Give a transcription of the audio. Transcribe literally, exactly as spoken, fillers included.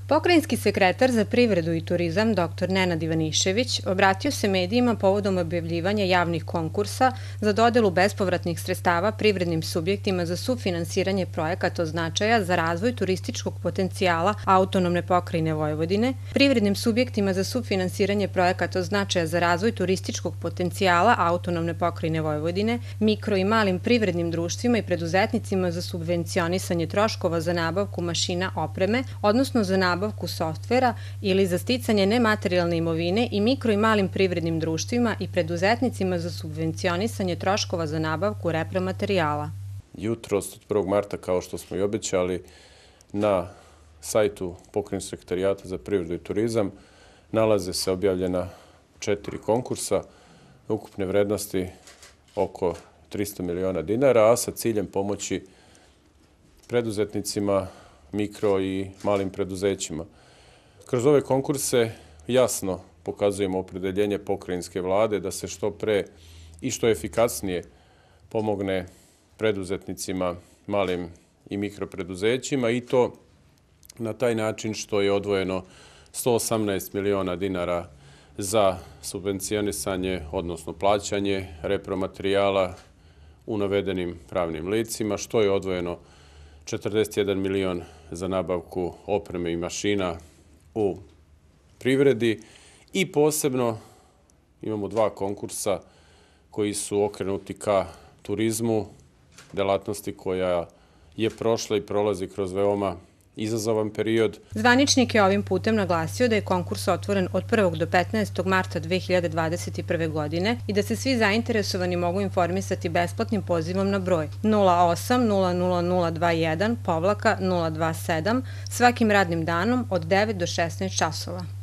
Pokrajinski sekretar za privredu i turizam doktor Nenad Ivanišević obratio se medijima povodom objavljivanja javnih konkursa za dodelu bespovratnih sredstava privrednim subjektima za sufinansiranje projekata od značaja za razvoj turističkog potencijala Autonomne pokrajine Vojvodine, privrednim subjektima za sufinansiranje projekata od značaja za razvoj turističkog potencijala Autonomne pokrajine Vojvodine, mikro i malim privrednim društvima i preduzetnicima za subvencionisanje troškova za nabavku mašina opreme, odnosno za nabavku nabavku softvera ili za sticanje nematerijalne imovine i mikro i malim privrednim društvima i preduzetnicima za subvencionisanje troškova za nabavku repromaterijala. Jutros od prvog marta, kao što smo i obećali, na sajtu Pokrajinskog sekretarijata za privredu i turizam nalaze se objavljena četiri konkursa ukupne vrednosti oko trista miliona dinara, a sa ciljem pomoći preduzetnicima, mikro i malim preduzećima. Kroz ove konkurse jasno pokazujemo opredeljenje pokrajinske vlade da se što pre i što efikasnije pomogne preduzetnicima, malim i mikro preduzećima i to na taj način što je odvojeno sto osamnaest miliona dinara za subvencionisanje, odnosno plaćanje repromaterijala u navedenim pravnim licima, što je odvojeno četrdeset jedan milion za nabavku opreme i mašina u privredi i posebno imamo dva konkursa koji su okrenuti ka turizmu, delatnosti koja je prošla i prolazi kroz veoma izazovan period. Zvaničnik je ovim putem naglasio da je konkurs otvoren od prvog do petnaestog marta dve hiljade dvadeset prve. godine i da se svi zainteresovani mogu informisati besplatnim pozivom na broj nula osam nula nula nula dva jedan povlaka nula dva sedam svakim radnim danom od devet do šesnaest časova.